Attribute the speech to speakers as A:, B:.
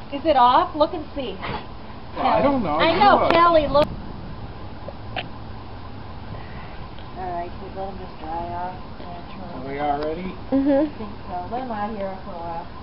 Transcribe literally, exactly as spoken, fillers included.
A: Is it off? Look and see.
B: Well, I don't know.
A: I
B: You
A: know,
B: look.
A: Kelly, look. Alright, we let them just dry off.
B: Are we all ready?
C: Mm-hmm.
A: I think so. Let them out here for a while.